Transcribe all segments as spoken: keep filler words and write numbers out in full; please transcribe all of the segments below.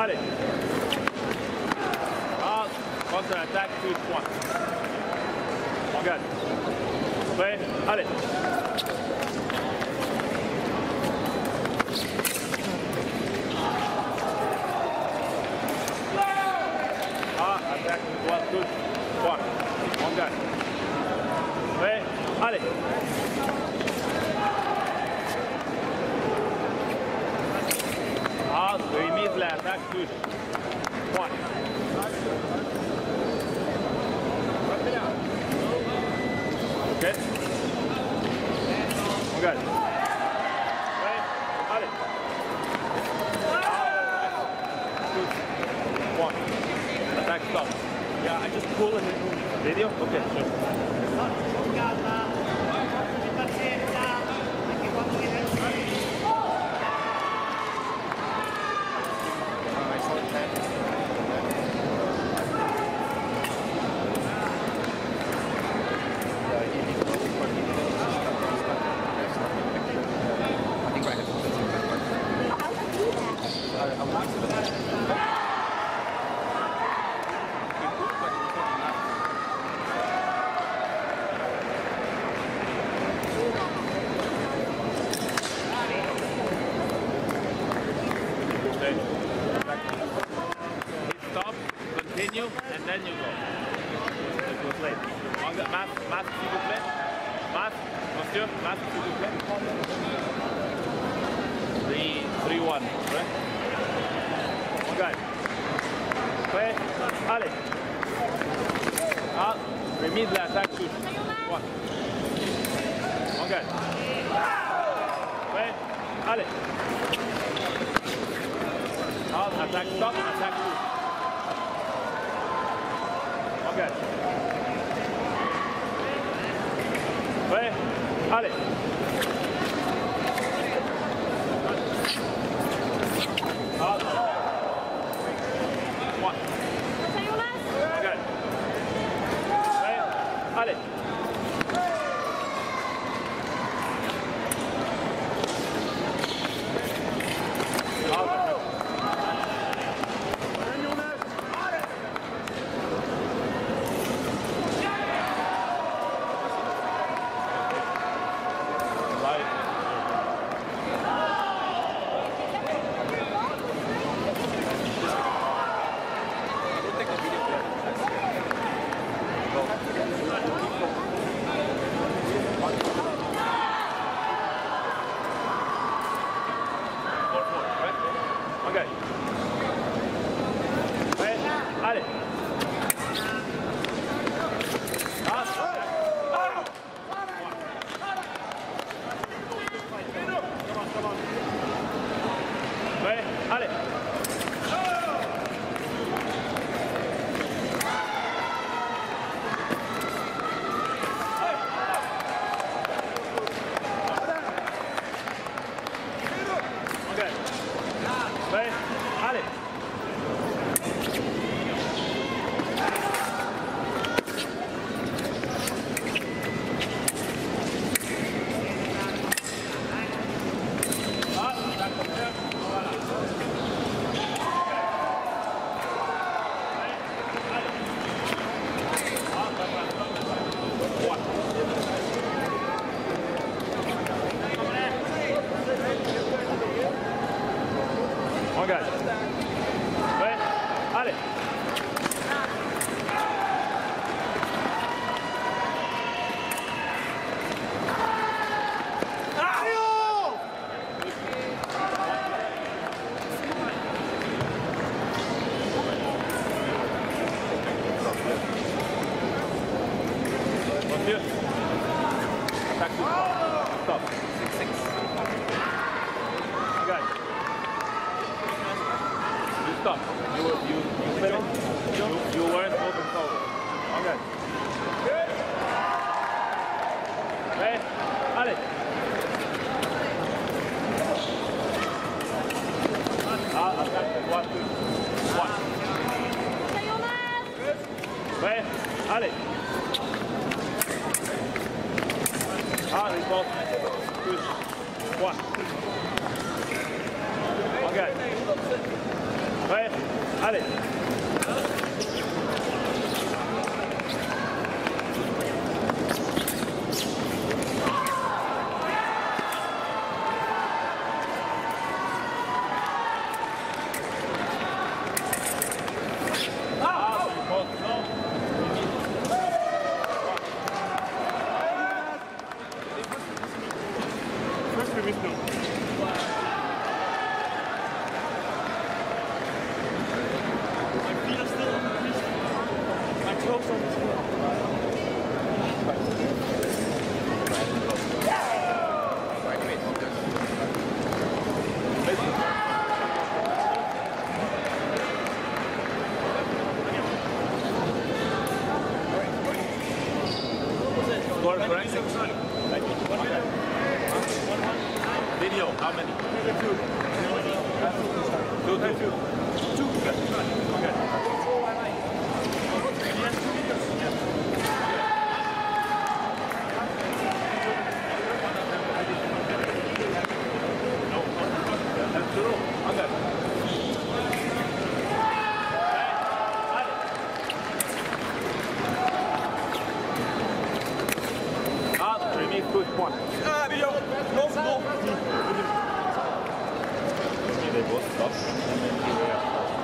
allez. Ah, contre-attaque, coup de poing. On gagne. Prêt, allez. Ah, attaque, droite, coup de poing. On gagne. Prêt, allez. Ah, remise l'attaque, touche. Point. Ok. On gagne. Ouais. Allez. Touche. Point. Attack stop. Yeah, I just pull it in video. Okay, sure. Stop, continue, and then you go. It was late. Masque, masque s'il vous plaît. Masque, monsieur, masque s'il vous plaît. three, three, one, right? Okay. Prêt, allez. Ah, remise l'attaque touche. One. Okay. Prêt, allez. Ah, attaque stop, attaque touche. Ok. Prêt, allez. Ah. One. Ok. Prêt, allez. Ok. Prêt, allez. Ah, prêt, allez. Prêt, allez. Ah, voilà. On gagne. Ouais. Allez. Monsieur. Attaque tout. Stop. Six, six. On gagne. Stop. You were, you you finished. You, you weren't open forward. Okay. Good. Hey, allez. Ah, attaque. One, two, one. Hey, allez. Ah, response. Two, one. Okay. Hey. allez. Video, how many? Two. Two, two. Two. Good. Okay. Good one. Ah, video. No, no. They both stop and then they were.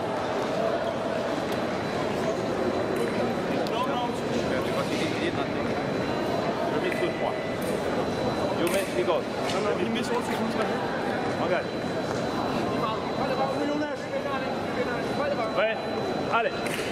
No, no. Because he did nothing. You missed good one. You missed because. No, no, he missed also. Okay. Ouais, allez.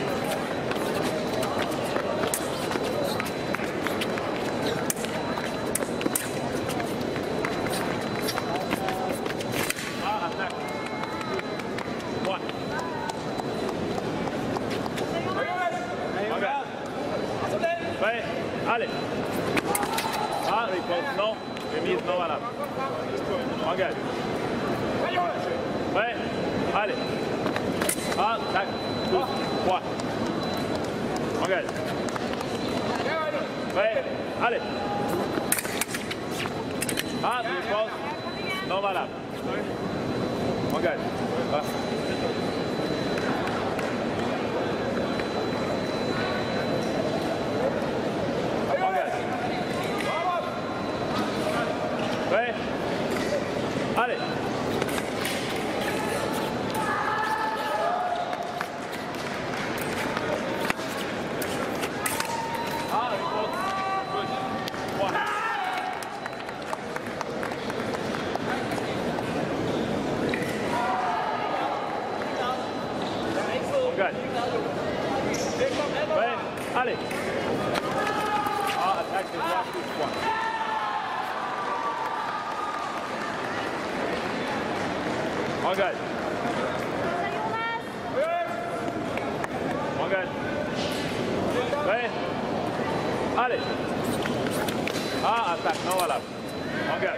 Allez. Ah, riposte, non. Remise non valable. Engage. Ouais. Allez. Ah, tac. Deux. Trois. Engage. Ouais. Allez. Ah, riposte. Non valable. Engage. Voilà. Ouais. Allez. Ah, good. One. Good. Ouais. Allez. Ah, attaque des droits, plus one. Engage. Engage. Ouais. Allez. Ah, attaque, non valable. Engage.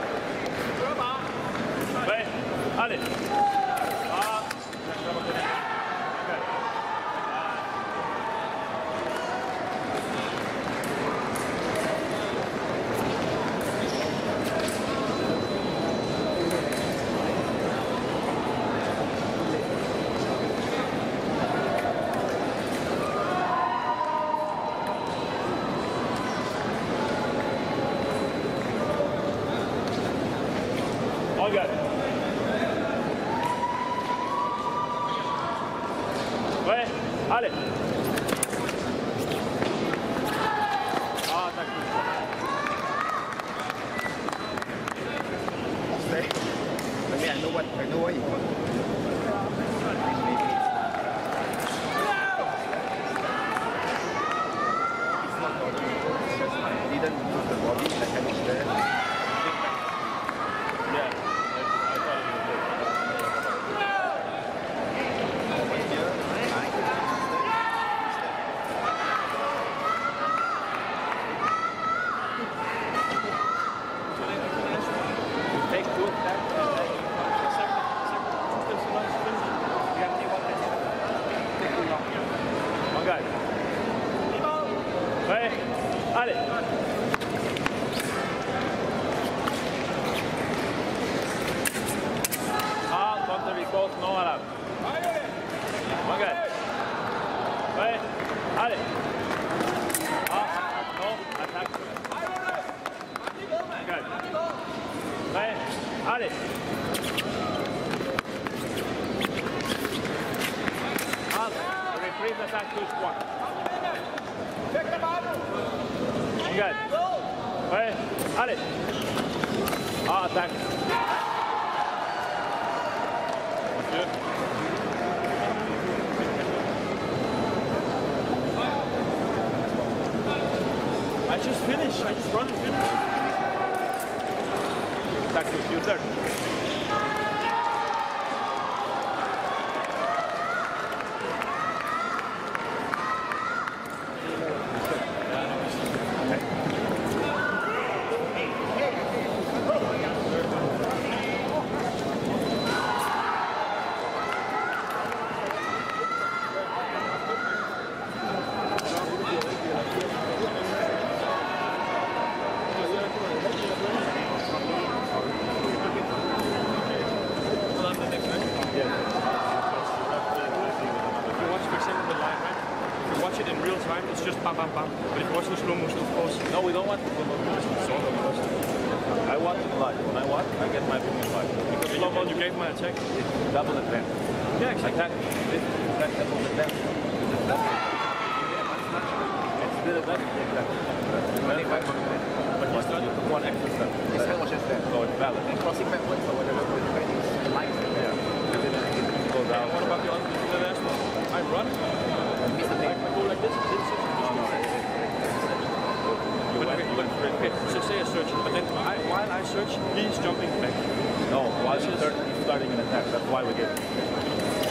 Ouais. Allez. Ah. Engage. Ouais, allez. Ah, attaque. Stay. I mean, I know what I know what you want. It's not dodgy. It's just I didn't move the body. The hand was there. Yeah. Take two attacks. Engage. Ouais. Allez. Ah, contre riposte non valable. side push one. Good. Ouais, allez. Ah, attaque. Monsieur. I just finished. I just run and finish. Attack monsieur, third. It's just bam, bam, bam. But if you watch the slow motion, of course. No, we don't want to do I want it live. When I want, I get my opinion live. Because slow mo, you gave my attack. It's double the length. Yeah, exactly. Attack. This is attack double the length. It's still a better attack. But you start with one extra step. It's how much is that? So it's valid. And crossing backwards or whatever, when you're training, it's light. Yeah. It goes down. What about the other the last one? I run. Miss the thing. I go like this. This is You went, you went straight. okay, so say I search, but then I, while I search, he's jumping back. No, while you're starting an attack, that's why we get it.